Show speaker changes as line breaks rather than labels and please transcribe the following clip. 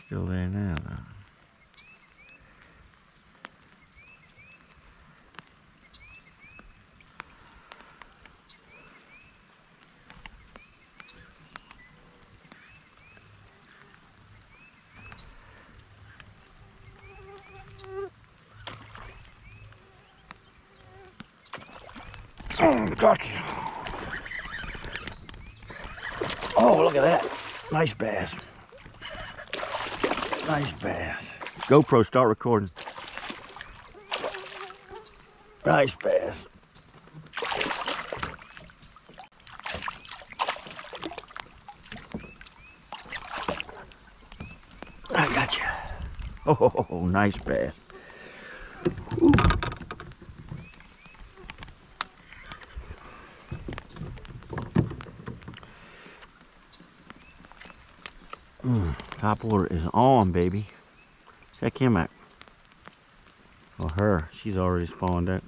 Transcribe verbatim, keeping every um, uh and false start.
Still there now, though. Oh, gotcha. Oh, look at that. Nice bass. Nice bass. GoPro, start recording. Nice bass. I got you. Oh, nice bass. Ooh. Mm, top water is on, baby. Check him out. Or her. She's already spawned out.